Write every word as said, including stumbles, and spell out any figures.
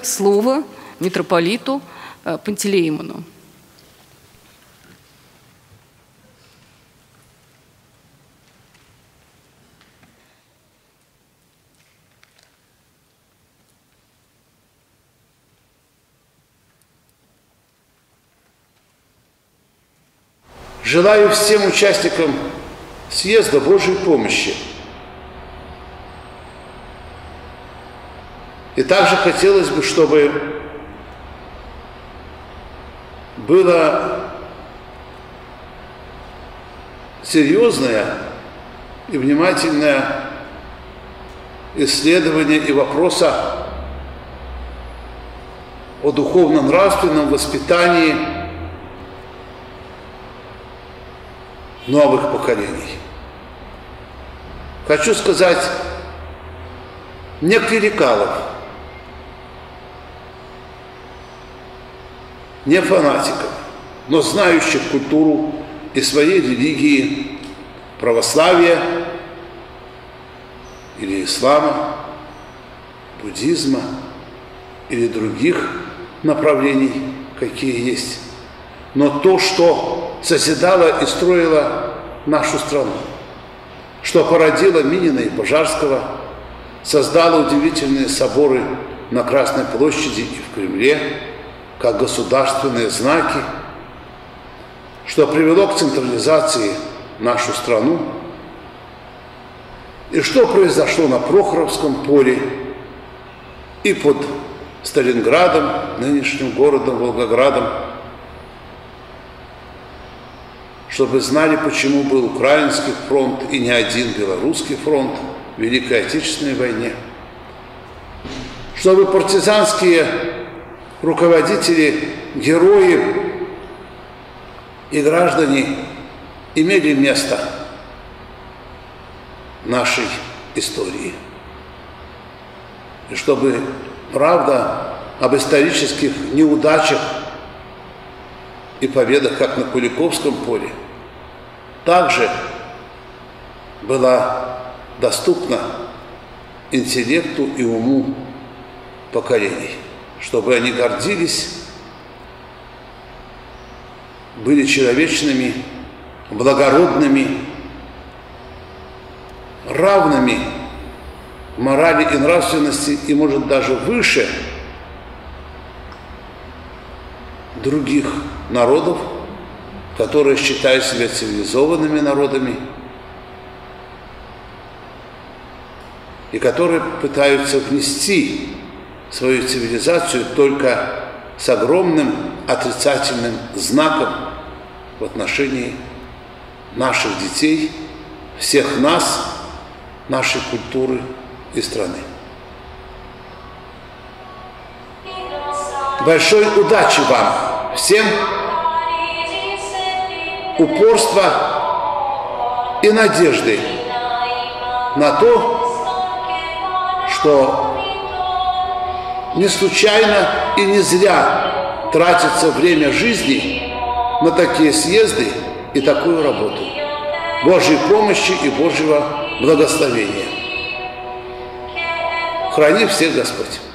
слово митрополиту Пантелеимону. Желаю всем участникам съезда Божьей помощи. И также хотелось бы, чтобы было серьезное и внимательное исследование и вопроса о духовно-нравственном воспитании новых поколений. Хочу сказать, не клерикалов, не фанатиков, но знающих культуру и своей религии, православия или ислама, буддизма или других направлений, какие есть. Но то, что созидало и строило нашу страну, что породило Минина и Пожарского, создало удивительные соборы на Красной площади и в Кремле, как государственные знаки, что привело к централизации нашу страну, и что произошло на Прохоровском поле и под Сталинградом, нынешним городом Волгоградом, чтобы знали, почему был Украинский фронт и не один Белорусский фронт в Великой Отечественной войне, чтобы партизанские руководители, герои и граждане имели место в нашей истории. И чтобы правда об исторических неудачах и победах, как на Куликовском поле, также была доступна интеллекту и уму поколений, чтобы они гордились, были человечными, благородными, равными в морали и нравственности, и, может, даже выше других народов, которые считают себя цивилизованными народами и которые пытаются внести свою цивилизацию только с огромным отрицательным знаком в отношении наших детей, всех нас, нашей культуры и страны. Большой удачи вам всем, упорства и надежды на то, что не случайно и не зря тратится время жизни на такие съезды и такую работу. Божьей помощи и Божьего благословения. Храни всех Господь.